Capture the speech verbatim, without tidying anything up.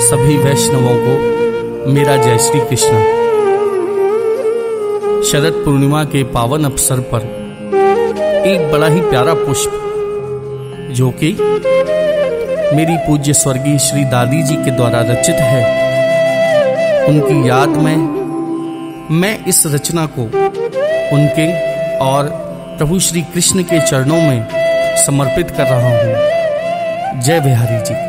सभी वैष्णवों को मेरा जय श्री कृष्ण। शरद पूर्णिमा के पावन अवसर पर एक बड़ा ही प्यारा पुष्प जो कि मेरी पूज्य स्वर्गीय श्री दादी जी के द्वारा रचित है, उनकी याद में मैं इस रचना को उनके और प्रभु श्री कृष्ण के चरणों में समर्पित कर रहा हूँ। जय बिहारी जी।